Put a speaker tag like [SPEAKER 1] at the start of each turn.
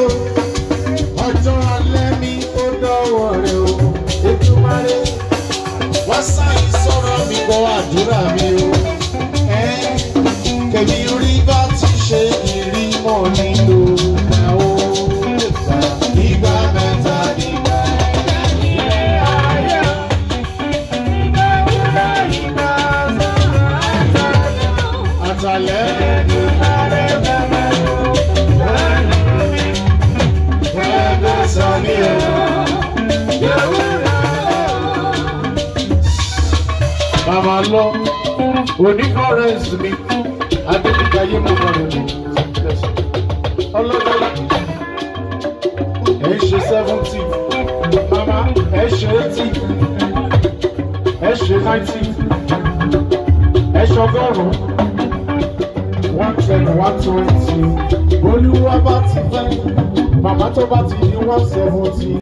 [SPEAKER 1] ọjọ́ alẹ́ mi ó dọ́wọ́ rẹ̀ o Èdùmàrè wá sáyé sọ̀rọ̀ mi gbọ́ àdúrà mi o kèmí rí bá ti ṣe ìrímọ̀ nílò gbà ó ìgbà mẹ́ta nígbà ilé ayé àtàlẹ́ Mama lọ onífọ́rẹ́nsì mi adébíkà yé mo kọ́ rẹ̀ mi ọlọ́dọ́lá ẹ̀ ń ṣe 70 mama ẹ̀ ṣe 80 ẹ̀ ṣe 90 ẹ̀ ṣe 100 110 120 olúwa bá ti fẹ́ màmá tó bá ti ní 170.